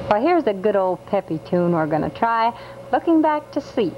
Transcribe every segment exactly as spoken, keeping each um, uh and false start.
Well, here's a good old peppy tune we're going to try, Looking Back to See.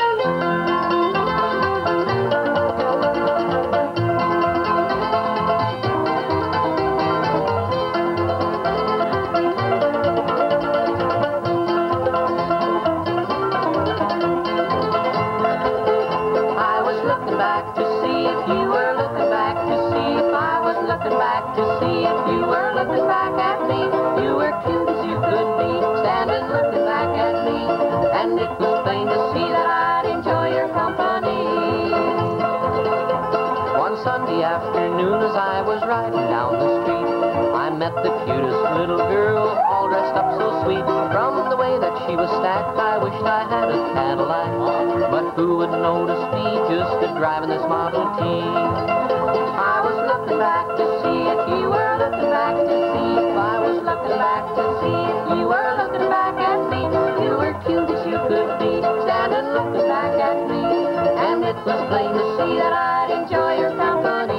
Afternoon as I was riding down the street, I met the cutest little girl, all dressed up so sweet. From the way that she was stacked, I wished I had a Cadillac, but who would notice me just a driving this Model T? I was looking back to see if you were looking back to see if I was looking back to see if you were looking back at me. You were cute as you could be, standing looking back at me, and it was plain to see that I'd enjoy your company.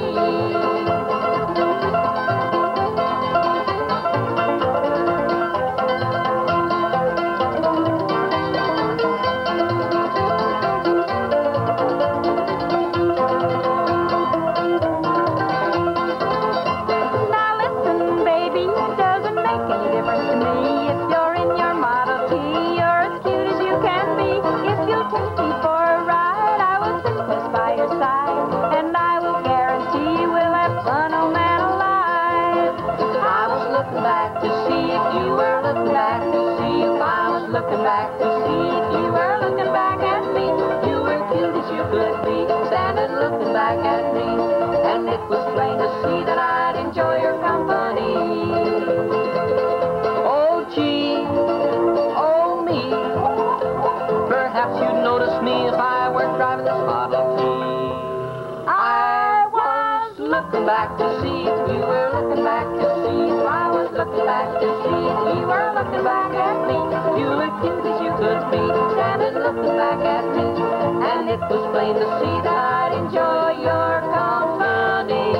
Back to see if you were looking back to see if I was looking back to see if you were looking back at me. You were cute as you could be, standing looking back at me, and it was plain to see that I'd enjoy your company.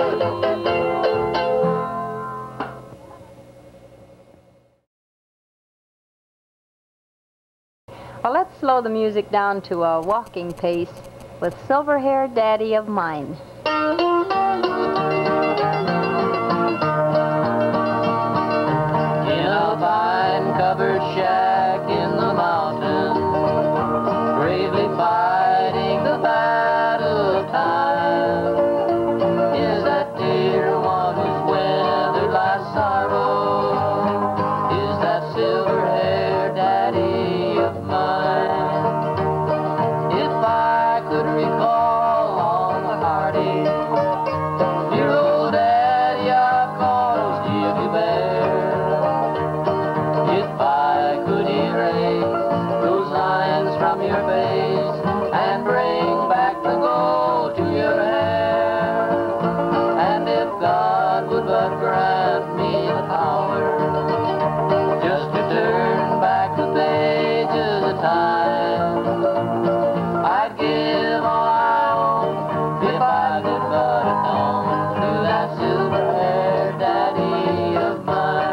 Well, let's slow the music down to a walking pace with Silver-Haired Daddy of Mine. Covered shack in the mountain, bravely fighting the battle of time, is that dear one who's weathered life's sorrow, is that silver-haired daddy of mine. If I could recall all the heartache, dear old daddy I've caused you to bear, from your face and bring back the gold to your hair, and if God would but grant me the power just to turn back the pages of time, I'd give all I own if I could but atone to that silver-haired daddy of mine.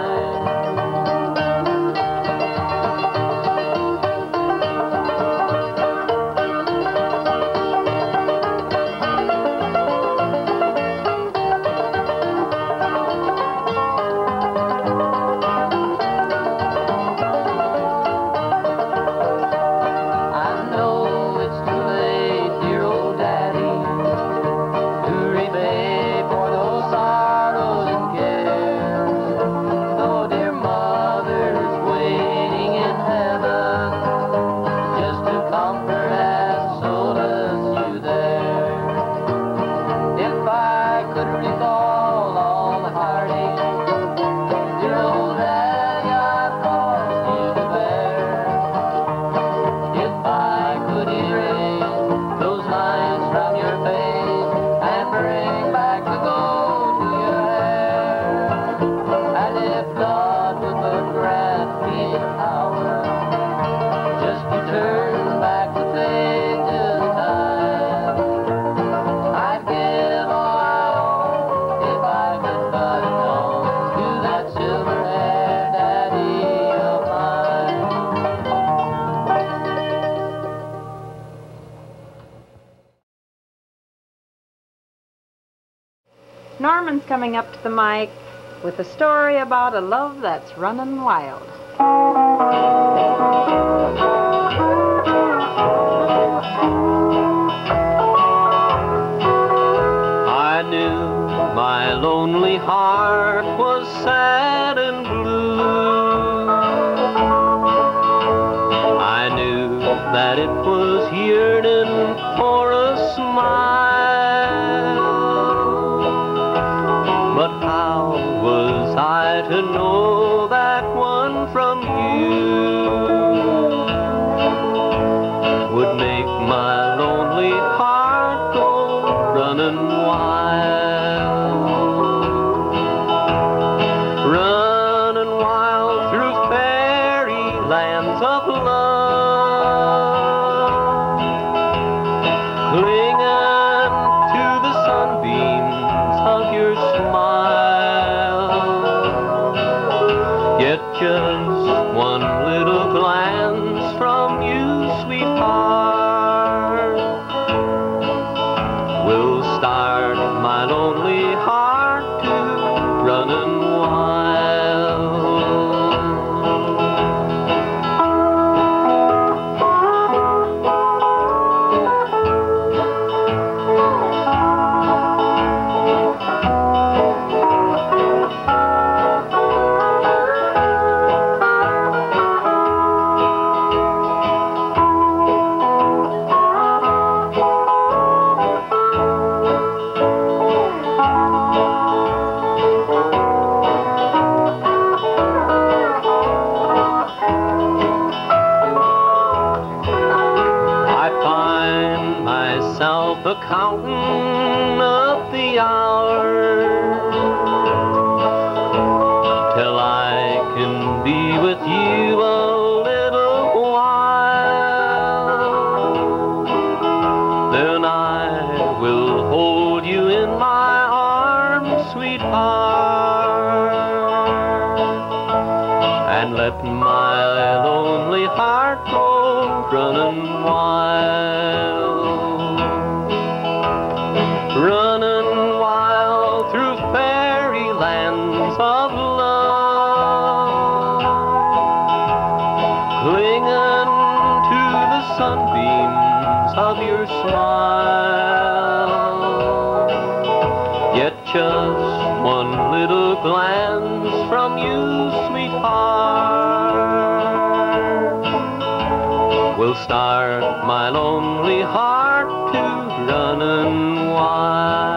Norman's coming up to the mic with a story about a love that's running wild. I knew my lonely heart was sad and blue. I knew that it was yearning for a smile. But how was I to know that one from you would make my lonely heart go running wild, running wild through fairy lands of love, clinging to the sunbeams of your smile. Yet just one little glance from you, sweetheart, will start my lonely heart to running wild. Counting up the hours till I can be with you a little while. Then I will hold you in my arms, sweetheart, and let my lonely heart go running wild. Running wild through fairy lands of love, clinging to the sunbeams of your smile. Yet just one little glance from you, sweetheart, will start my lonely heart to running wild.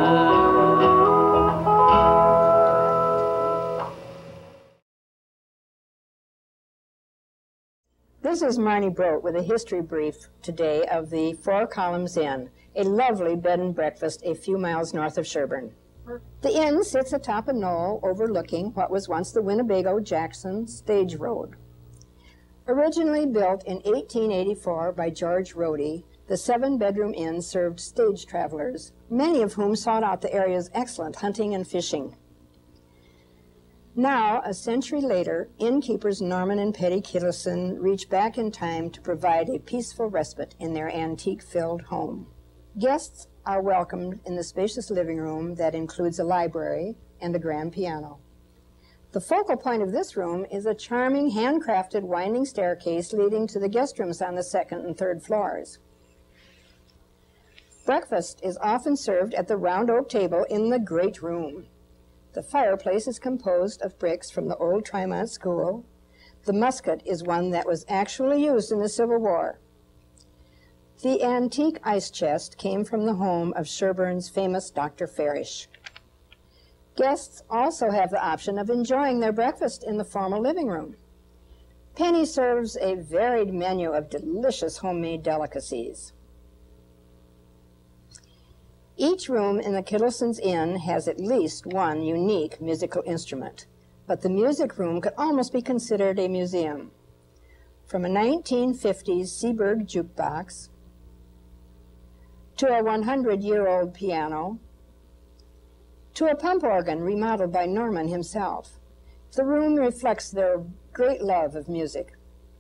This is Marnie Brote with a history brief today of the Four Columns Inn, a lovely bed and breakfast a few miles north of Sherburne. The inn sits atop a knoll overlooking what was once the Winnebago-Jackson Stage Road. Originally built in eighteen eighty-four by George Rohde, the seven-bedroom inn served stage travelers, many of whom sought out the area's excellent hunting and fishing. Now, a century later, innkeepers Norman and Petty Kittleson reach back in time to provide a peaceful respite in their antique-filled home. Guests are welcomed in the spacious living room that includes a library and a grand piano. The focal point of this room is a charming, handcrafted winding staircase leading to the guest rooms on the second and third floors. Breakfast is often served at the round oak table in the great room. The fireplace is composed of bricks from the old Tremont School. The musket is one that was actually used in the Civil War. The antique ice chest came from the home of Sherburne's famous Doctor Farish. Guests also have the option of enjoying their breakfast in the formal living room. Penny serves a varied menu of delicious homemade delicacies. Each room in the Kittleson's Inn has at least one unique musical instrument, but the music room could almost be considered a museum. From a nineteen fifties Seeburg jukebox to a hundred-year-old piano to a pump organ remodeled by Norman himself, the room reflects their great love of music.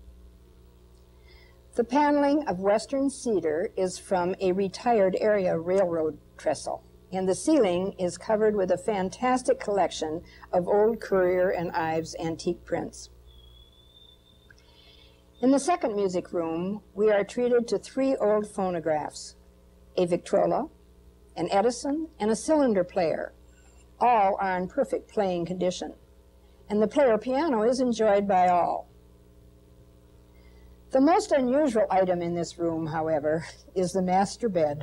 The paneling of western cedar is from a retired area railroad trestle. and the ceiling is covered with a fantastic collection of old Currier and Ives antique prints. In the second music room, we are treated to three old phonographs, a Victrola, an Edison, and a cylinder player. All are in perfect playing condition, and the player piano is enjoyed by all. The most unusual item in this room, however, is the master bed.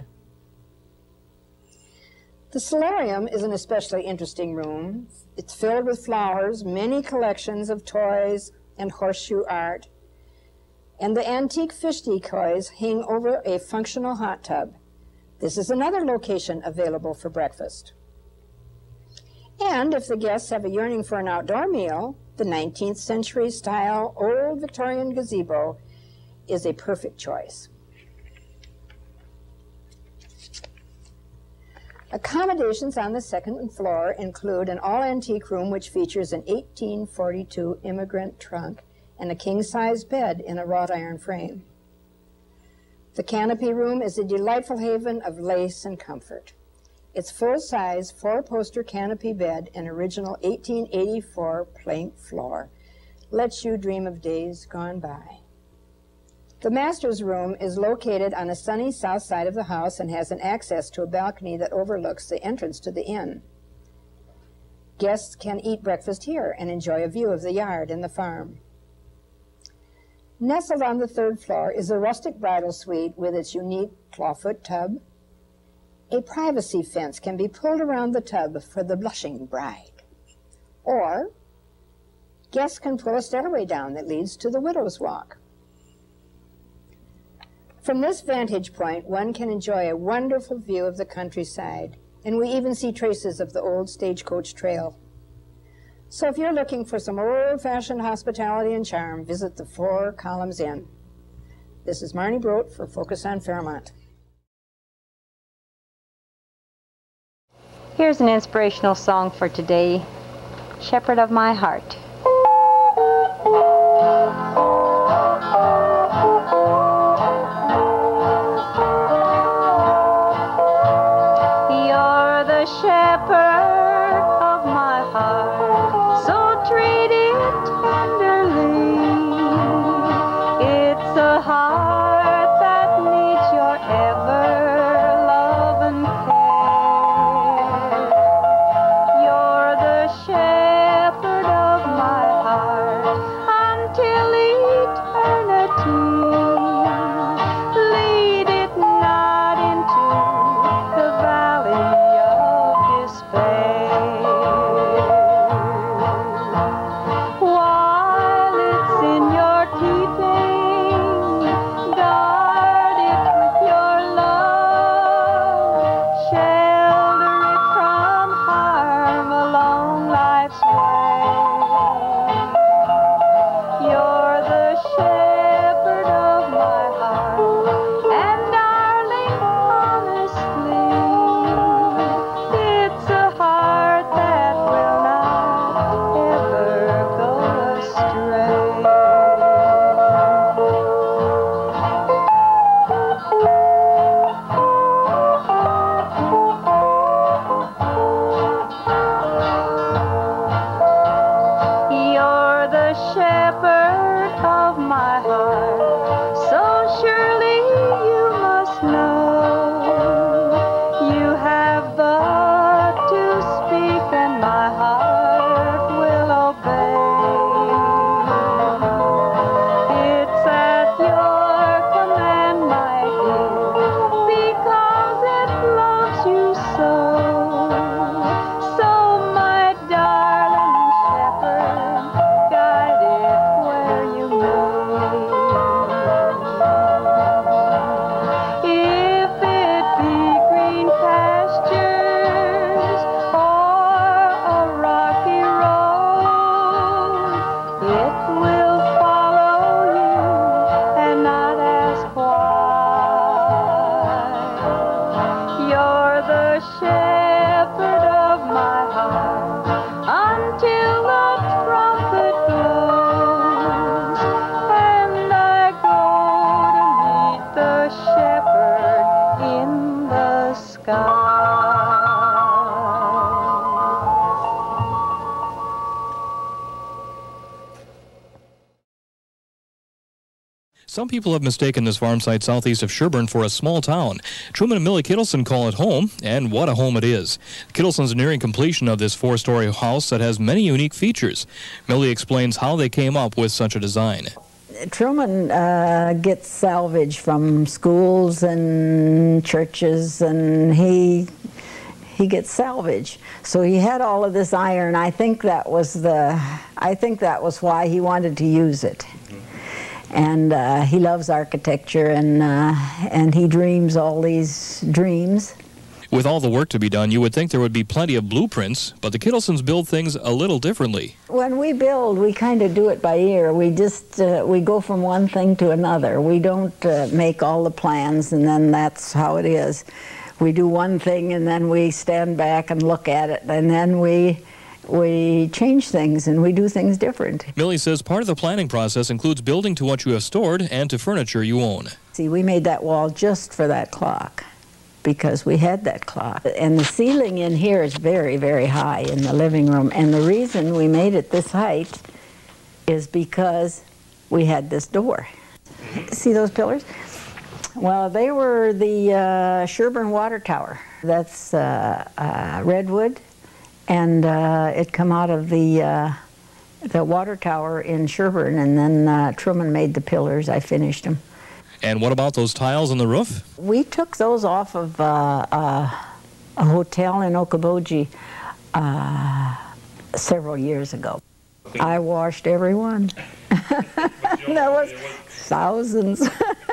The solarium is an especially interesting room. It's filled with flowers, many collections of toys and horseshoe art, and the antique fish decoys hang over a functional hot tub. This is another location available for breakfast. And if the guests have a yearning for an outdoor meal, the nineteenth century style old Victorian gazebo is a perfect choice. Accommodations on the second floor include an all-antique room which features an eighteen forty-two immigrant trunk and a king-size bed in a wrought iron frame. The canopy room is a delightful haven of lace and comfort. Its full-size four-poster canopy bed and original eighteen eighty-four plank floor lets you dream of days gone by. The master's room is located on the sunny south side of the house and has an access to a balcony that overlooks the entrance to the inn. Guests can eat breakfast here and enjoy a view of the yard and the farm. Nestled on the third floor is a rustic bridal suite with its unique clawfoot tub. A privacy fence can be pulled around the tub for the blushing bride. Or guests can pull a stairway down that leads to the widow's walk. From this vantage point, one can enjoy a wonderful view of the countryside, and we even see traces of the old stagecoach trail. So if you're looking for some old-fashioned hospitality and charm, visit the Four Columns Inn. This is Marnie Brodt for Focus on Fairmont. Here's an inspirational song for today, Shepherd of My Heart. You're the shepherd of my heart, so treat it tenderly. It's a heart that needs your ever love and care. You're the shepherd of my heart until eternity. Lead it not into the valley of despair. Some people have mistaken this farm site southeast of Sherburne for a small town. Truman and Millie Kittleson call it home, and what a home it is. Kittlesons are nearing completion of this four-story house that has many unique features. Millie explains how they came up with such a design. Truman uh, gets salvage from schools and churches, and he he gets salvage. So he had all of this iron. I think that was the I think that was why he wanted to use it. And uh, he loves architecture, and uh, and he dreams all these dreams. With all the work to be done, you would think there would be plenty of blueprints, but the Kittlesons build things a little differently. When we build, we kind of do it by ear. We just uh, we go from one thing to another. We don't uh, make all the plans and then that's how it is. We do one thing and then we stand back and look at it, and then we we change things and we do things different. Millie says part of the planning process includes building to what you have stored and to furniture you own. See, we made that wall just for that clock, because we had that clock. And the ceiling in here is very, very high in the living room. And the reason we made it this height is because we had this door. See those pillars? Well, they were the uh, Sherburne Water Tower. That's uh, uh, redwood, and uh, it come out of the, uh, the water tower in Sherburne, and then uh, Truman made the pillars. I finished them. And what about those tiles on the roof? We took those off of uh, uh, a hotel in Okoboji uh, several years ago. I washed every one. There was thousands.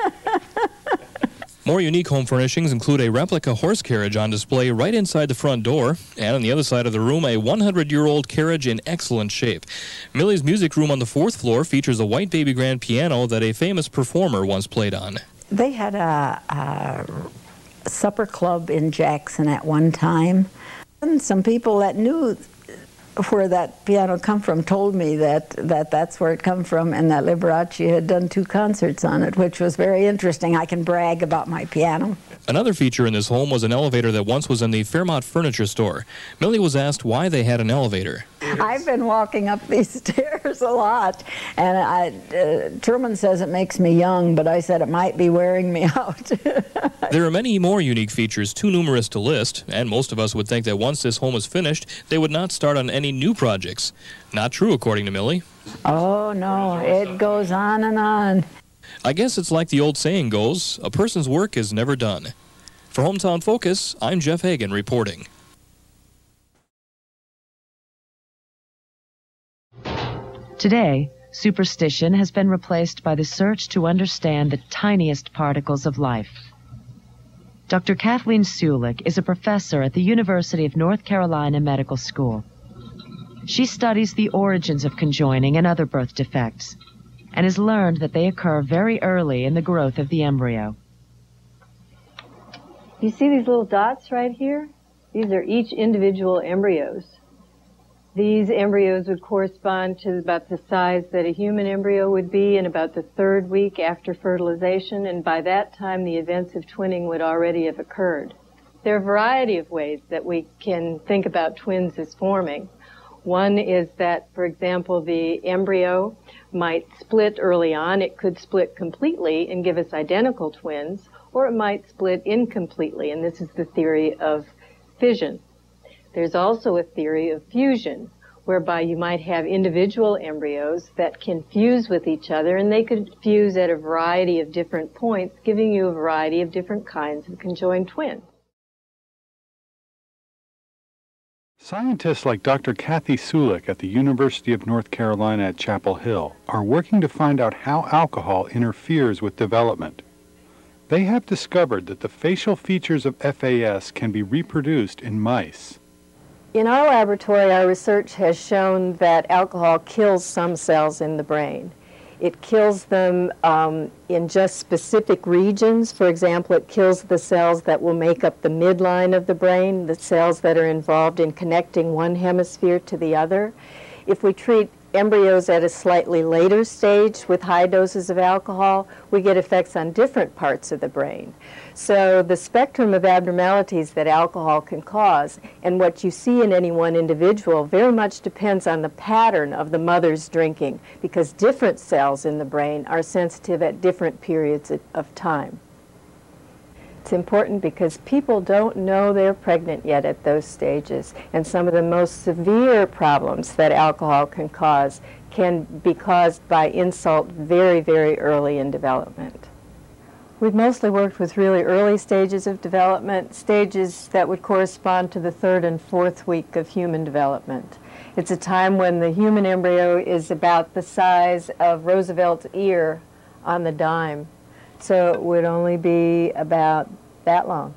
More unique home furnishings include a replica horse carriage on display right inside the front door, and on the other side of the room, a one hundred year old carriage in excellent shape. Millie's music room on the fourth floor features a white baby grand piano that a famous performer once played on. They had a, a supper club in Jackson at one time, and some people that knew where that piano come from told me that, that that's where it come from, and that Liberace had done two concerts on it, which was very interesting. I can brag about my piano. Another feature in this home was an elevator that once was in the Fairmont Furniture Store. Millie was asked why they had an elevator. I've been walking up these stairs a lot, and I, uh, Truman says it makes me young, but I said it might be wearing me out. There are many more unique features, too numerous to list, and most of us would think that once this home is finished, they would not start on any new projects. Not true, according to Millie. Oh, no, it goes on and on. I guess it's like the old saying goes, a person's work is never done. For Hometown Focus, I'm Jeff Hagan reporting. Today, superstition has been replaced by the search to understand the tiniest particles of life. Doctor Kathleen Sulick is a professor at the University of North Carolina Medical School. She studies the origins of conjoining and other birth defects, and has learned that they occur very early in the growth of the embryo. You see these little dots right here? These are each individual embryos. These embryos would correspond to about the size that a human embryo would be in about the third week after fertilization, and by that time the events of twinning would already have occurred. There are a variety of ways that we can think about twins as forming. One is that, for example, the embryo might split early on. It could split completely and give us identical twins, or it might split incompletely, and this is the theory of fission. There's also a theory of fusion, whereby you might have individual embryos that can fuse with each other, and they could fuse at a variety of different points, giving you a variety of different kinds of conjoined twins. Scientists like Doctor Kathy Sulick at the University of North Carolina at Chapel Hill are working to find out how alcohol interferes with development. They have discovered that the facial features of F A S can be reproduced in mice. In our laboratory, our research has shown that alcohol kills some cells in the brain. It kills them um, in just specific regions. For example, it kills the cells that will make up the midline of the brain, the cells that are involved in connecting one hemisphere to the other. If we treat embryos at a slightly later stage with high doses of alcohol, we get effects on different parts of the brain. So the spectrum of abnormalities that alcohol can cause and what you see in any one individual very much depends on the pattern of the mother's drinking, because different cells in the brain are sensitive at different periods of time. It's important because people don't know they're pregnant yet at those stages, and some of the most severe problems that alcohol can cause can be caused by insult very, very early in development. We've mostly worked with really early stages of development, stages that would correspond to the third and fourth week of human development. It's a time when the human embryo is about the size of Roosevelt's ear on the dime. So it would only be about that long.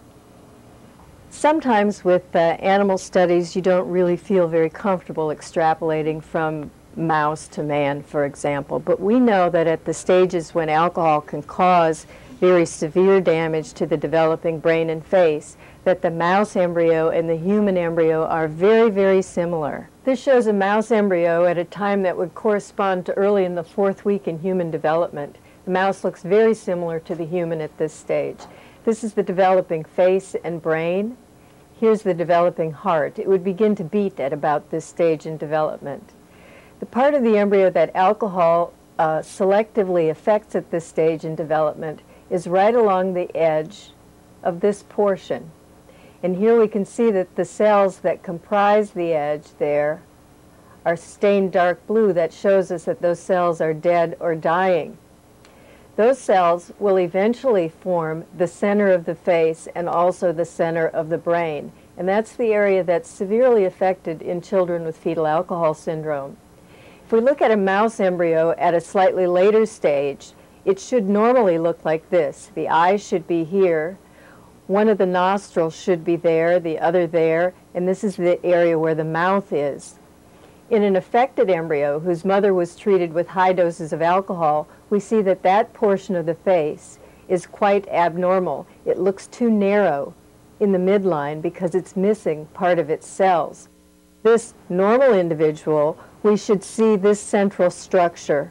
Sometimes with uh, animal studies, you don't really feel very comfortable extrapolating from mouse to man, for example. But we know that at the stages when alcohol can cause very severe damage to the developing brain and face, that the mouse embryo and the human embryo are very, very similar. This shows a mouse embryo at a time that would correspond to early in the fourth week in human development. The mouse looks very similar to the human at this stage. This is the developing face and brain. Here's the developing heart. It would begin to beat at about this stage in development. The part of the embryo that alcohol uh, selectively affects at this stage in development is right along the edge of this portion. And here we can see that the cells that comprise the edge there are stained dark blue. That shows us that those cells are dead or dying. Those cells will eventually form the center of the face and also the center of the brain. And that's the area that's severely affected in children with fetal alcohol syndrome. If we look at a mouse embryo at a slightly later stage, it should normally look like this. The eye should be here. One of the nostrils should be there, the other there, and this is the area where the mouth is. In an affected embryo whose mother was treated with high doses of alcohol, we see that that portion of the face is quite abnormal. It looks too narrow in the midline because it's missing part of its cells. This normal individual, we should see this central structure.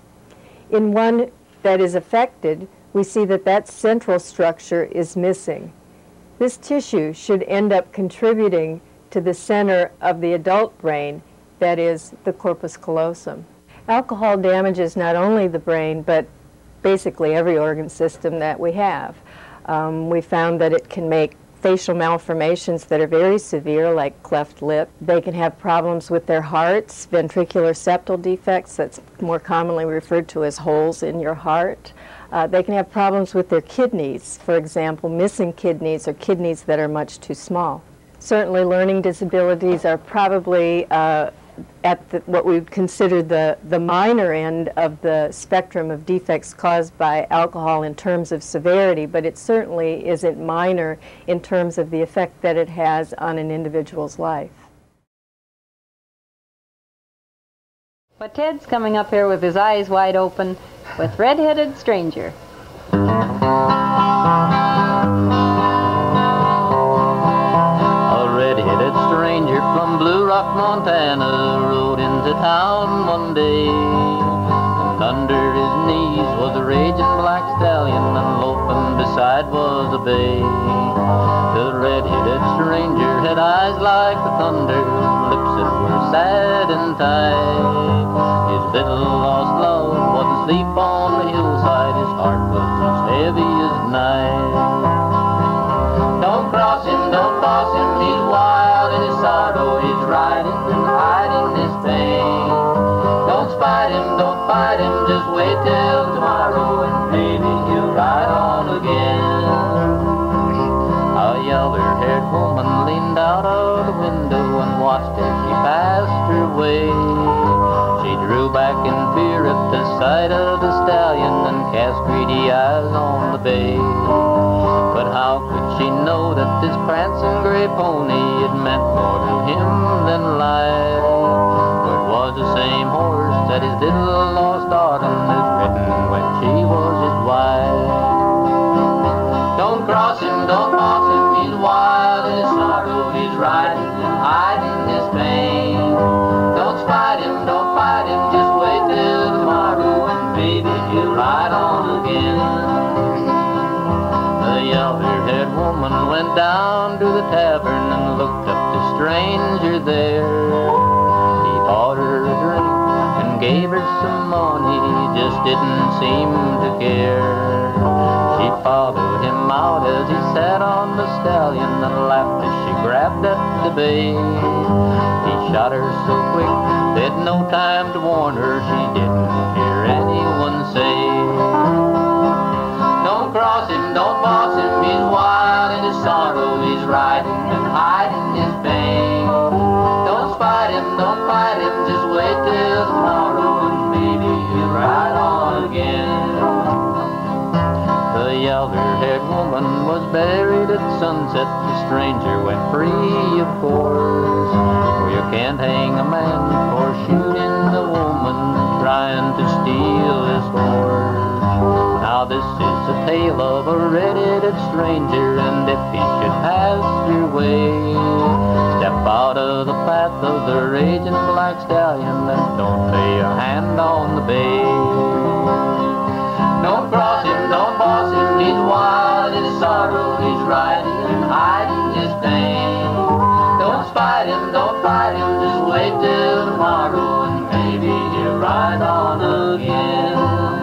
In one that is affected, we see that that central structure is missing. This tissue should end up contributing to the center of the adult brain, that is, the corpus callosum. Alcohol damages not only the brain, but basically every organ system that we have. Um, we found that it can make facial malformations that are very severe, like cleft lip. They can have problems with their hearts, ventricular septal defects, that's more commonly referred to as holes in your heart. Uh, they can have problems with their kidneys, for example, missing kidneys or kidneys that are much too small. Certainly learning disabilities are probably uh, at the, what we would consider the, the minor end of the spectrum of defects caused by alcohol in terms of severity, but it certainly isn't minor in terms of the effect that it has on an individual's life. But Ted's coming up here with his eyes wide open with Red-Headed Stranger. Stranger from Blue Rock, Montana, rode into town one day, and under his knees was a raging black stallion, and loping beside was a bay. The red-headed stranger had eyes like the thunder, lips that were sad and tight. His little lost love was asleep on the hillside, his heart was as heavy as night. Don't cross him, don't boss him, he's wild in his sorrow, he's riding and hiding his pain. Don't spite him, don't fight him, just wait till tomorrow, and maybe he'll ride on again. A yeller-haired woman leaned out of the window and watched as she passed her way. She drew back in fear at the sight of the stallion and cast greedy eyes on the bay. But how could she know that this prancing gray pony had meant more to him than life? For it was the same horse that his little lost autumn had ridden when she was his wife. Don't cross him, don't boss him, he's wild in his sorrow, he's riding and hiding his pain. Don't spite him, don't fight stranger there. He bought her a drink and gave her some money, just didn't seem to care. She followed him out as he sat on the stallion and laughed as she grabbed at the bay. He shot her so quick, they'd no time to warn her, she didn't hear anyone say. Don't cross him, don't boss him, he's wild in his sorrow, he's riding and hiding his pain. Don't spite him, don't fight him, just wait till tomorrow and maybe he'll ride on again. The elder-haired woman was buried at sunset, the stranger went free, of course. For you can't hang a man for shooting a woman trying to steal his horse. Now this is a tale of a red-headed stranger, and if he should pass your way, step out of the path of the raging black stallion and don't lay a hand on the bay. Don't cross him, don't boss him, he's wild in his sorrow, he's riding and hiding his pain. Don't spite him, don't fight him, just wait till tomorrow and maybe he'll ride on again.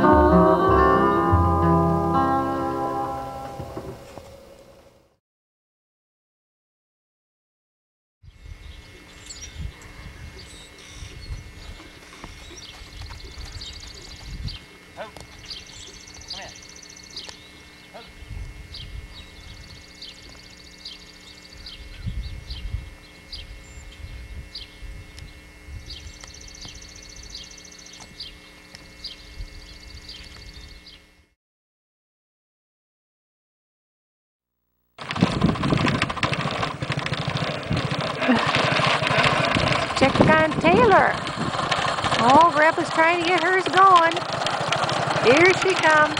Check on Taylor. Oh, Grandpa's trying to get hers going. Here she comes.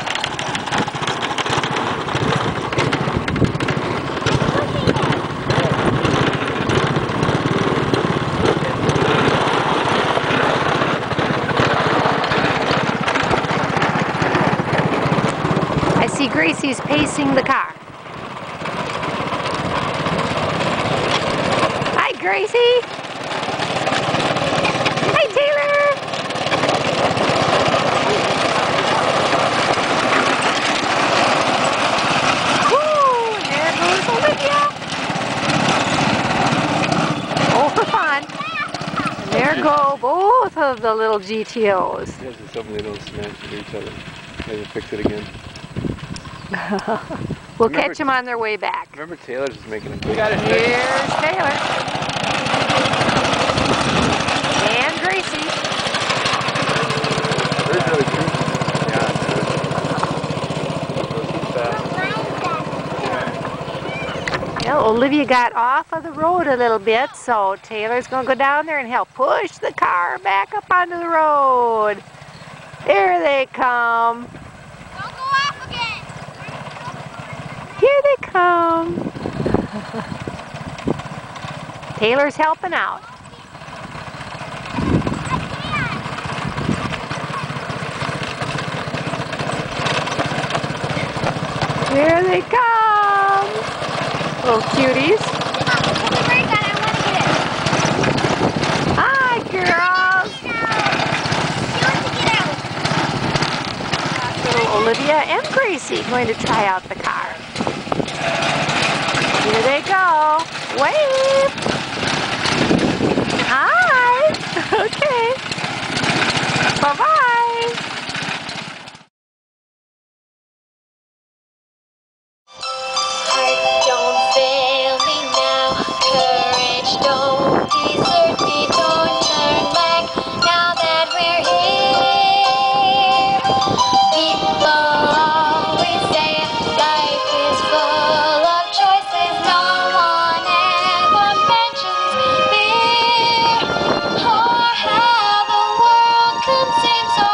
I see Gracie's pacing the car. Hi, Gracie. There go both of the little G T Os. Yes, it's something they don't smash into each other. Maybe fix it again. We'll remember, catch them on their way back. Remember Taylor's just making a big... Here's Taylor. And Gracie. Where's really cute? Well, Olivia got off of the road a little bit, so Taylor's going to go down there and help push the car back up onto the road. There they come. Don't go off again. Here they come. Taylor's helping out. Here they come. Little cuties. Hi, girls. Little Olivia and Gracie going to try out the car. Here they go. Wave. Hi. Okay. Bye-bye. Seems so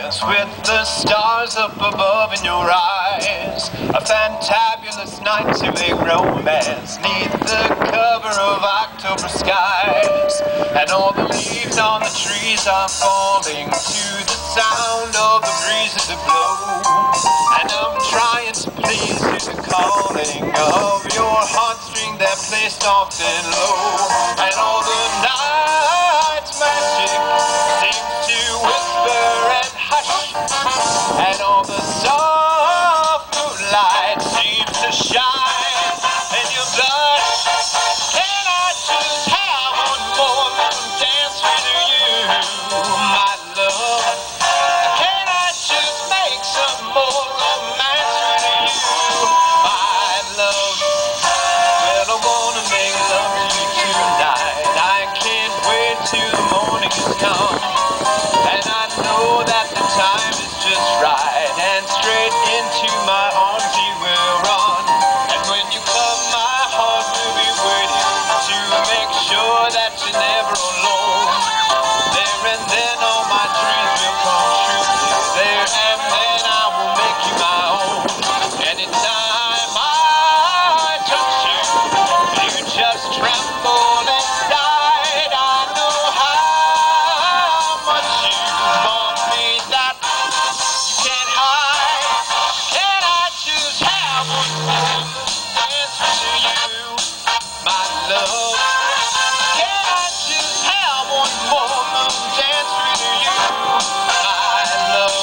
dance with the stars up above in your eyes. A fantabulous night to make romance neath the cover of October skies. And all the leaves on the trees are falling to the sound of the breezes that blow. And I'm trying to please you, the calling of your heartstring that plays soft and low. And all the night's magic seems to whisper and hush, and all the soft moonlight seems to shine in your blush. Can I just have one more little dance with you, my love? Can I just make some more romance with you, my love? Well, I wanna make love to you tonight. I can't wait till the morning has come, and I know that the time is just right, and straight into my arms you will run. And when you come, my heart will be waiting to make sure that you're never alone. There and then all my dreams will come true. There and then I will make you my own. Anytime I touch you, you just tremble inside. I know how much you want me that you can't hide. Can I just have one more dance with you, my love? Can I just have one more little dance with you, my love?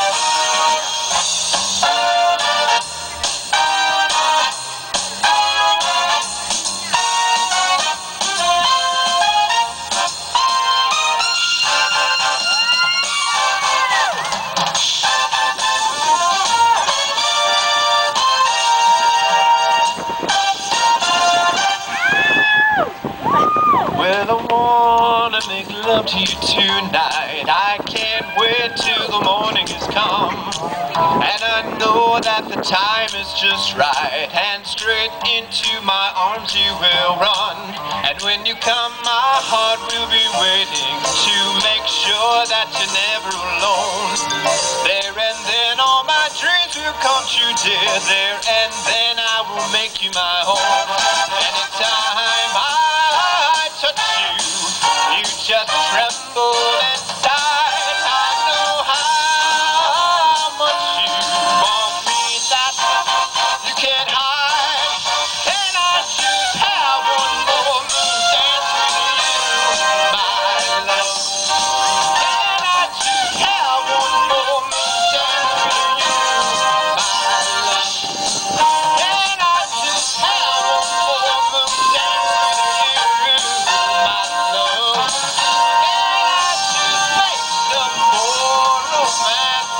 Well, I wanna make love to you tonight. I can't wait till the morning has come, and I know that the time is just right, and straight into my arms you will run. And when you come, my heart will be waiting to make sure that you're never alone. There and then all my dreams will come true, dear. There and then I will make you my home. Anytime I touch you, you just tremble inside. I know how much you want me that you can't hide. Can I just have one more little dance with you, my love? Can I just have one more little dance with you, my love? Can I just have one more little dance with you, my love? Can I just make some more romance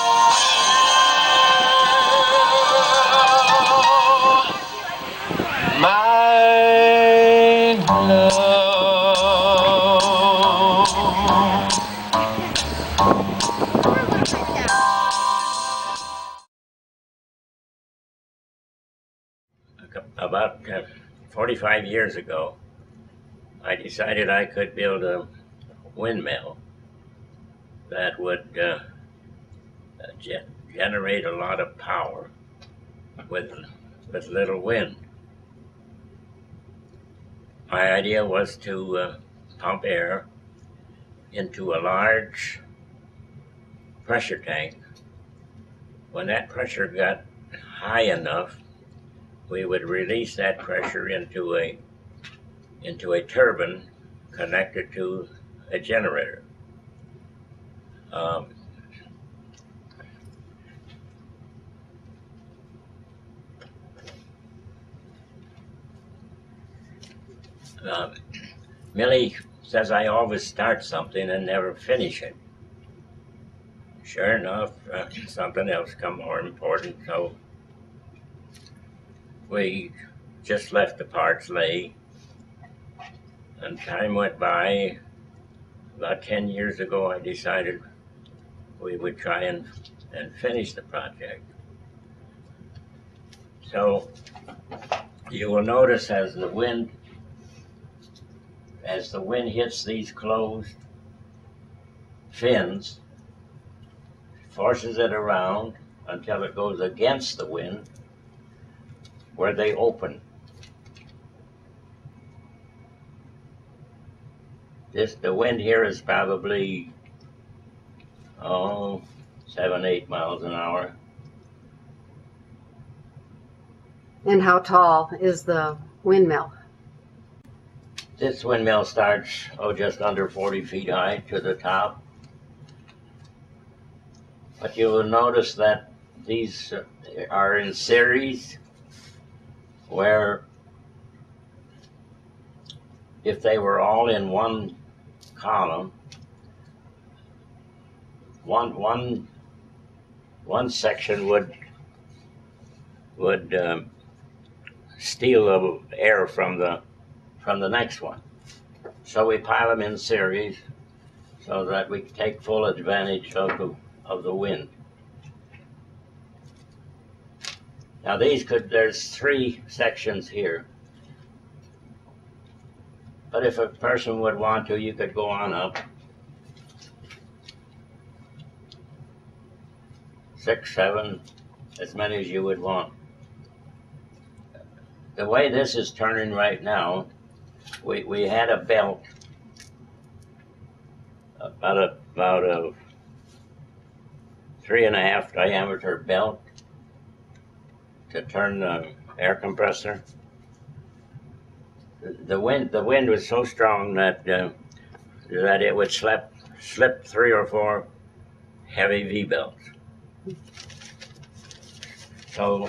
with you, my love? About uh, forty-five years ago, I decided I could build a windmill that would uh, ge- generate a lot of power with, with little wind. My idea was to uh, pump air into a large pressure tank. When that pressure got high enough, we would release that pressure into a into a turbine connected to a generator. Um, um, Millie says I always start something and never finish it. Sure enough, uh, something else come more important, so we just let the parts lay, and time went by. About ten years ago, I decided we would try and, and finish the project. So you will notice as the wind, as the wind hits these closed fins, forces it around until it goes against the wind, where they open. This, the wind here is probably, oh, seven, eight miles an hour. And how tall is the windmill? This windmill starts, oh, just under forty feet high to the top. But you will notice that these are in series, where if they were all in one column, one one one section would would um, steal the air from the from the next one. So we pile them in series so that we take full advantage of the of the wind. Now these could, there's three sections here. But if a person would want to, you could go on up. Six, seven, as many as you would want. The way this is turning right now, we, we had a belt, about a, about a three and a half diameter belt to turn the air compressor. The wind, the wind was so strong that uh, that it would slip, slip three or four heavy V-belts. So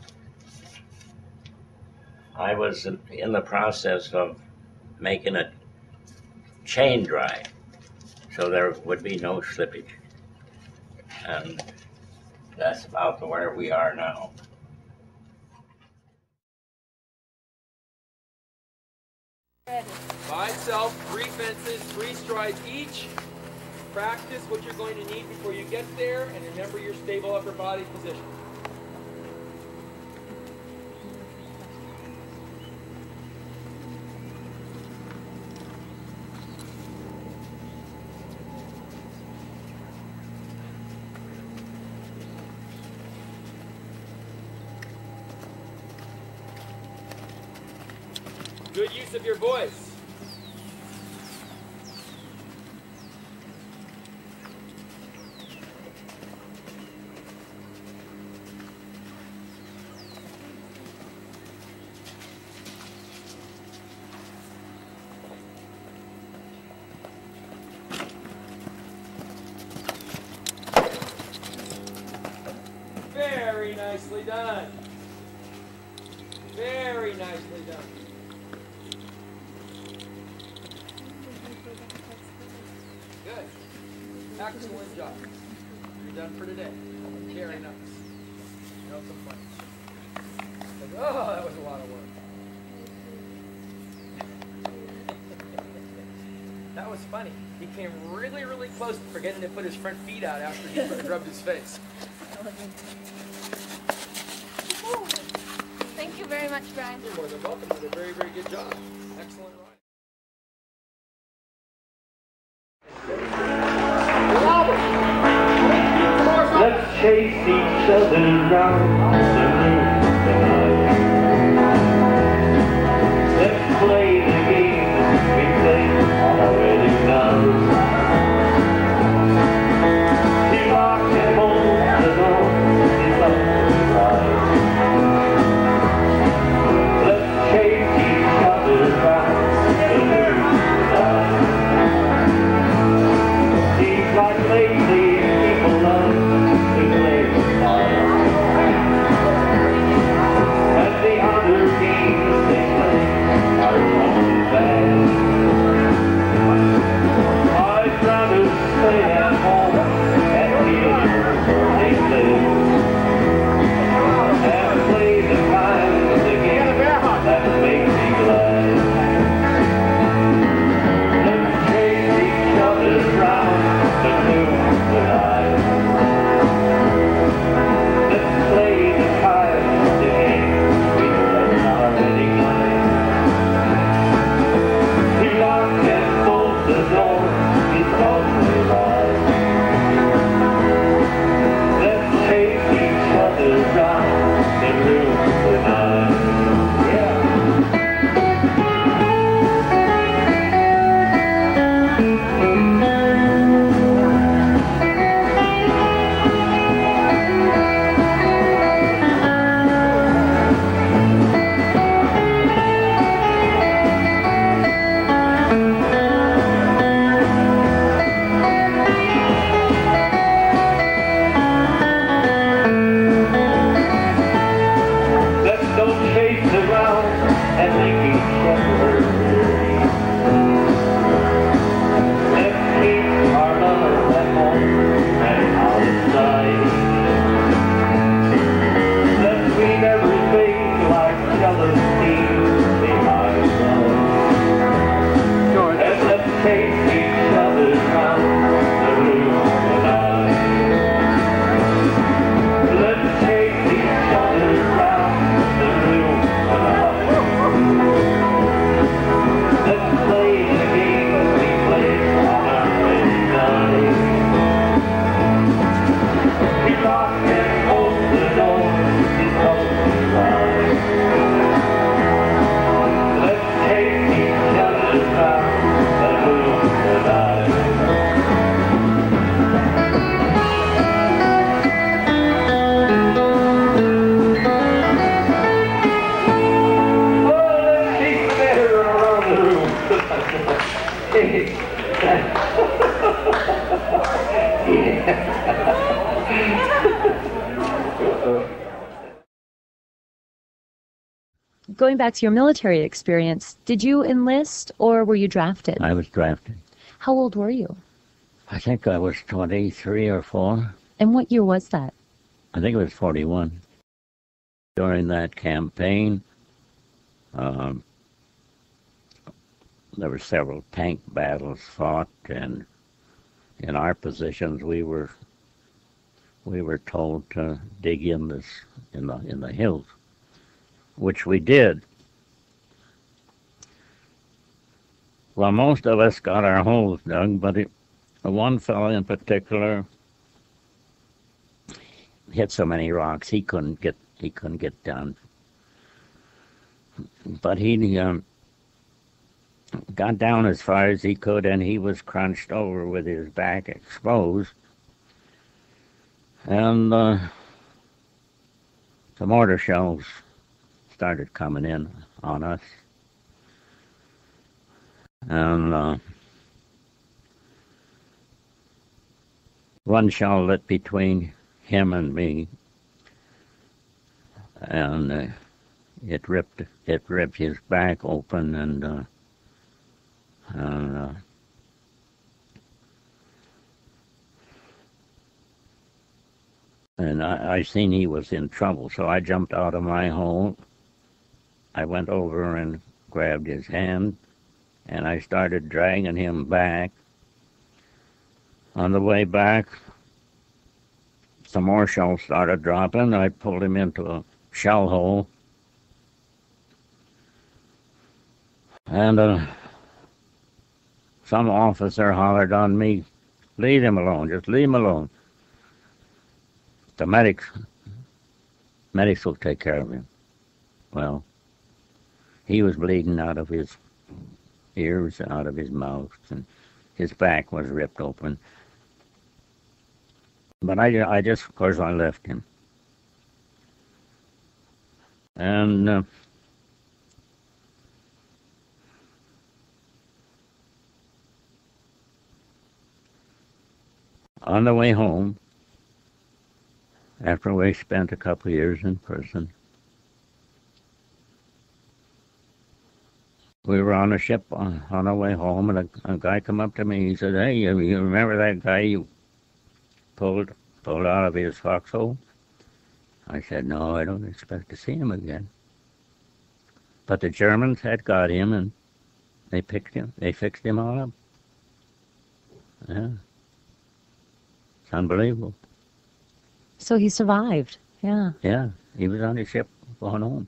I was in the process of making it chain dry, so there would be no slippage, and that's about where we are now. By itself, three fences, three strides each. Practice what you're going to need before you get there, and remember your stable upper body position. Good use of your voice. Very nicely done. Very nicely done. Good. Excellent job. You're done for today. Very nice. No complaints. Oh, that was a lot of work. That was funny. He came really, really close to forgetting to put his front feet out after he rubbed his face. Thank you very much, Brian. You're more than welcome. You did a very, very good job. Excellent ride. Let's chase each other round the room tonight. Let's play the game we play on our wedding night. To rock and roll alone is alright. Let's chase each other round the room tonight. Seems like lately people love to play smile. going back to your military experience, did you enlist or were you drafted? I was drafted. How old were you? I think I was twenty-three or four. And what year was that? I think it was forty-one. During that campaign, um, there were several tank battles fought, and in our positions we were we were told to dig in this in the in the hills, which we did. Well, most of us got our holes dug, but it, one fellow in particular hit so many rocks he couldn't get he couldn't get down. But he um, got down as far as he could, and he was crunched over with his back exposed. And uh, the mortar shells started coming in on us. And uh, one shell lit between him and me, and uh, it ripped it ripped his back open, and uh, and uh, and I, I seen he was in trouble, so I jumped out of my hole. I went over and grabbed his hand, and I started dragging him back. On the way back, some more shells started dropping. I pulled him into a shell hole. And uh, some officer hollered on me, "Leave him alone, just leave him alone. The medics, medics will take care of him." Well, he was bleeding out of his ears, out of his mouth, and his back was ripped open. But I, I just, of course, I left him. And uh, on the way home, after we spent a couple of years in prison, we were on a ship on, on our way home, and a, a guy come up to me. He said, "Hey, you, you remember that guy you pulled pulled out of his foxhole?" I said, "No, I don't expect to see him again." But the Germans had got him, and they picked him. They fixed him all up. Yeah, it's unbelievable. So he survived. Yeah. Yeah, he was on his ship going home.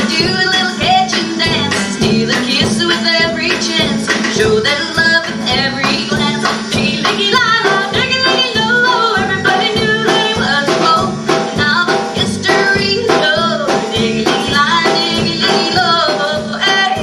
do a little catch and dance, steal a kiss with every chance, show their love with every glance. Diggy, diggy, la, diggy, diggy, lo, everybody knew they was a foe. Now the history knows. Diggy, diggy, la, diggy, diggy, lo, hey.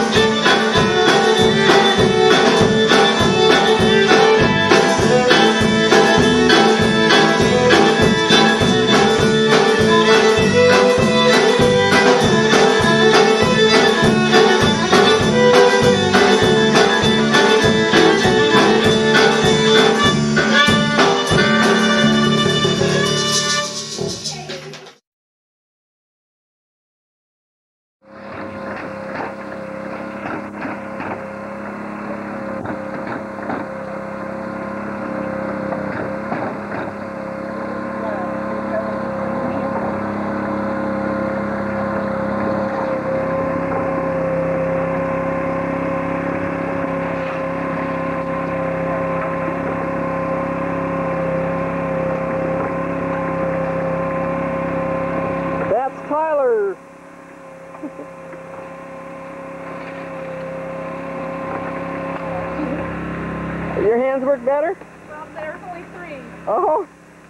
Tyler. Your hands work better? Well, there's only three. Oh.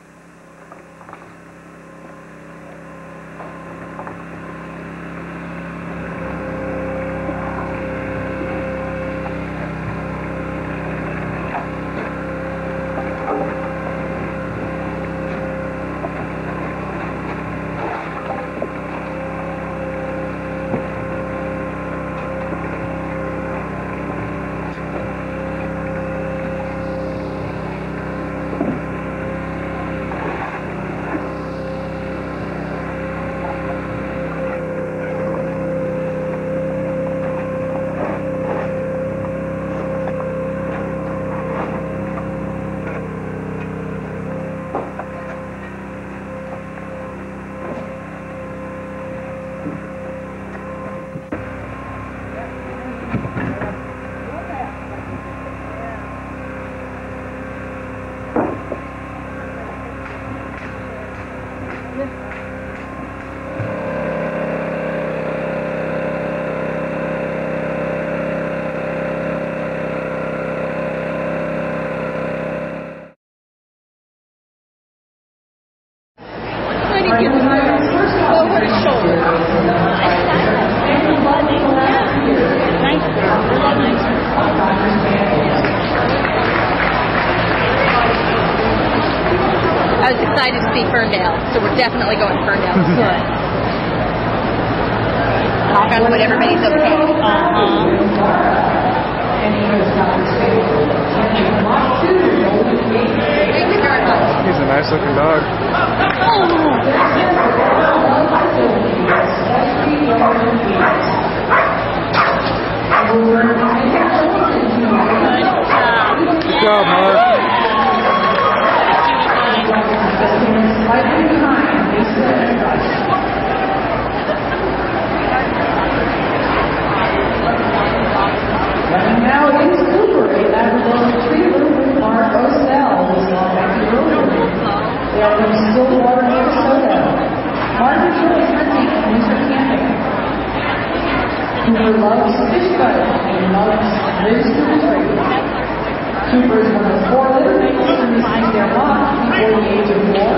I was excited to see Ferndale, so we're definitely going to Ferndale. Good. Knock on wood, everybody's okay. Uh-huh. He's a nice looking dog. Good job, Mark. Now it's Cooper, a Labrador Retriever with Mark O'Sell, who's on back to Rotary. They are from Stillwater, Minnesota. Mark is really hunting and winter camping. Cooper loves fish butter and loves rooster retrievers. Cooper is one of four litter mates who received their mom before the age of four.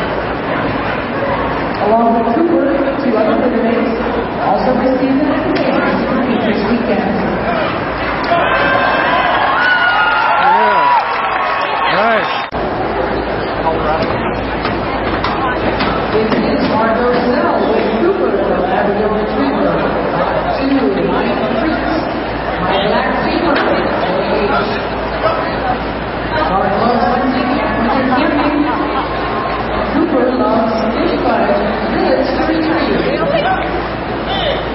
Along with Cooper, two other litter mates also received an invitation to compete this weekend. Nice. Colorado. It is Mark O'Sell with Cooper, the Labrador Retriever. Two Lion Creeks. My Black Zebra with age. Mark loves hunting and winter camping. Cooper loves fish butter and village to retrieve.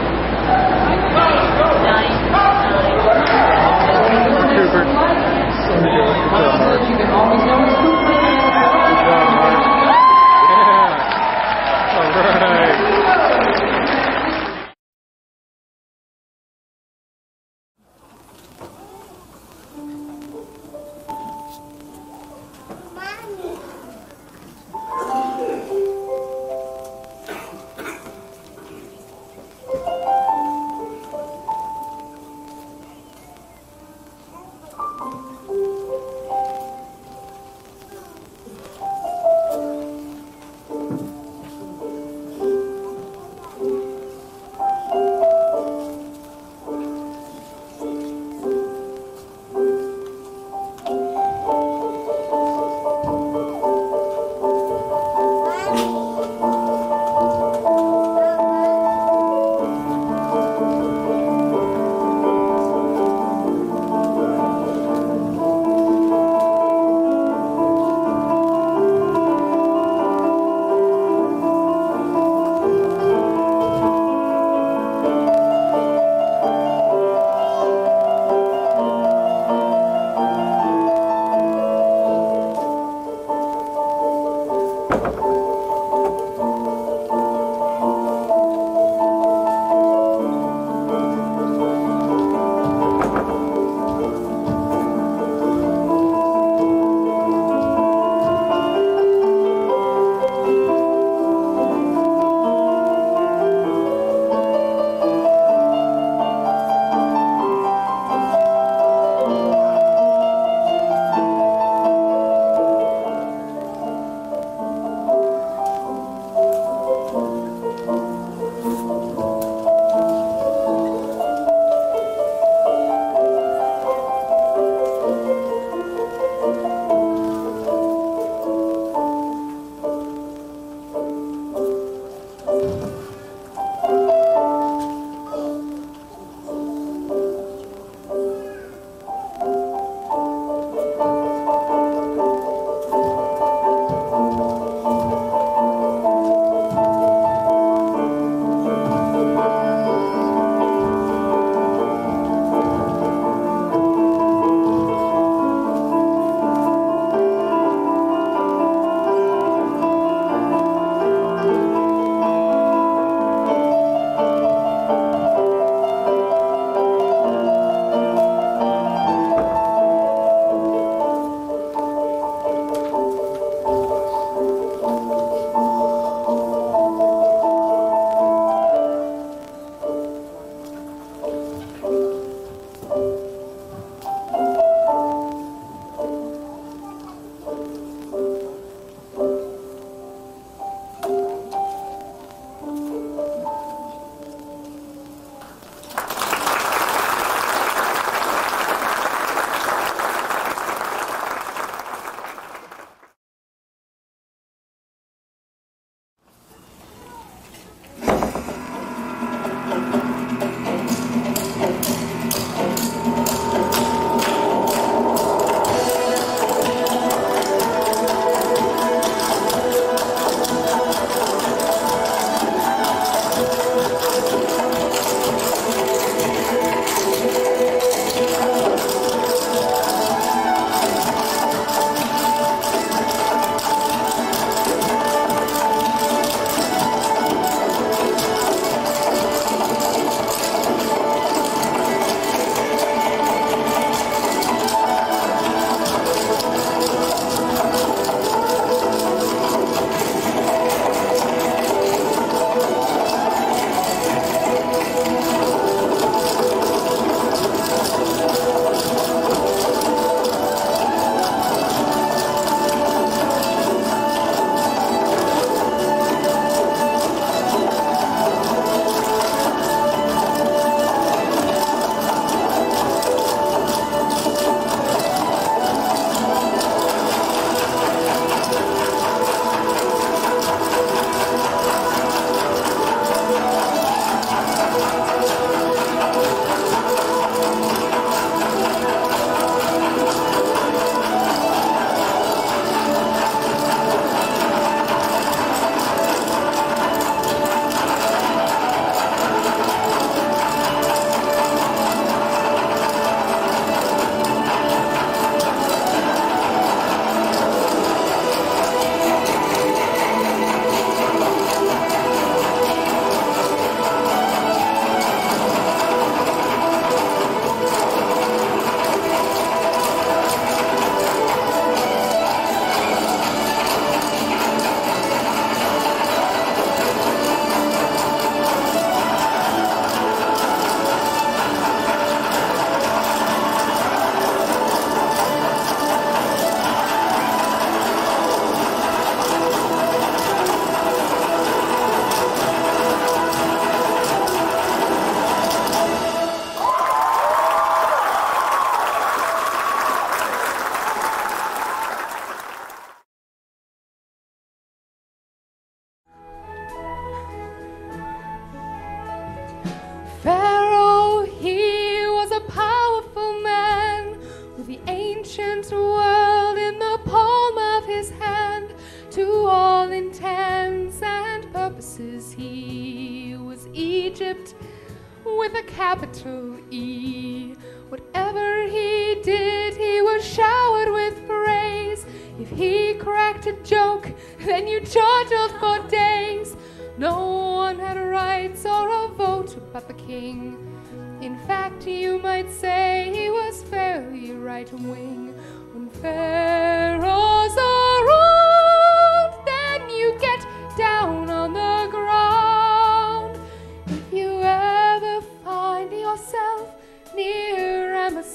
ancient world in the palm of his hand. To all intents and purposes he was Egypt with a capital E. Whatever he did, he was showered with praise. If he cracked a joke, then you chortled for days. No one had rights or a vote but the king. In fact, you might say he was fairly right-wing. When pharaohs are ruled, then you get down on the ground. If you ever find yourself near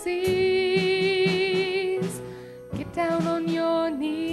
Ramesses, get down on your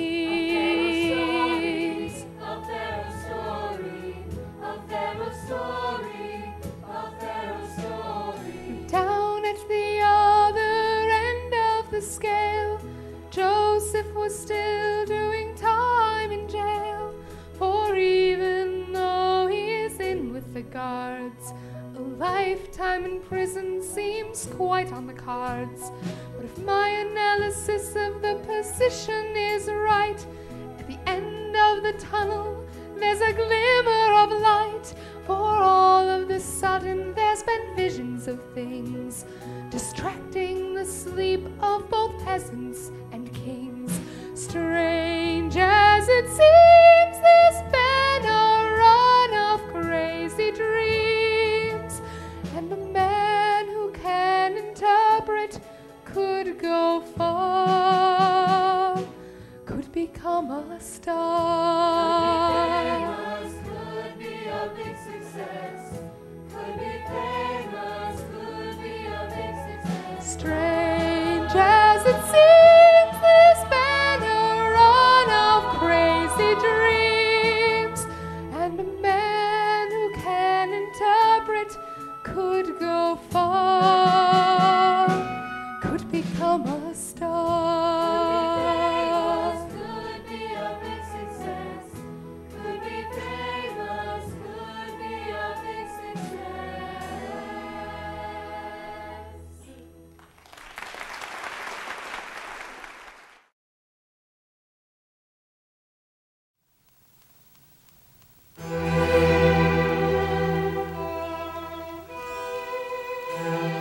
knees. A Pharaoh story, a Pharaoh story, a Pharaoh story. Down at the other end of the scale, Joseph was still doing time in jail. For even though he is in with the guards, a lifetime in prison seems quite on the cards. But if my analysis of the position is right, at the end of the tunnel there's a glimmer of light. For all of the sudden there's been visions of things distracting the sleep of both peasants and kings. Strange as it seems, there's been a run of crazy dreams, and a man who can interpret could go far, could become a star. Could be a big success. Could be famous. Could be a big success. Strange as it seems, there's been a run of crazy dreams, and a man who can interpret could go far, could become a star. Could be a big success. Could be famous. Could be a big success.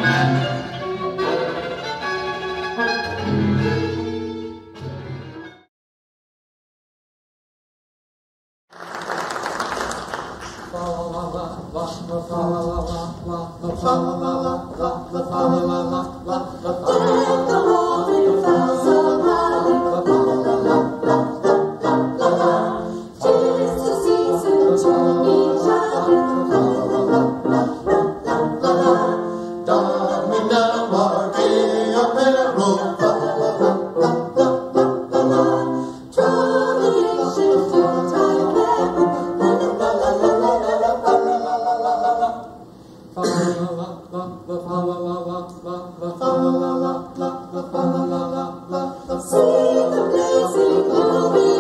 See the blazing glory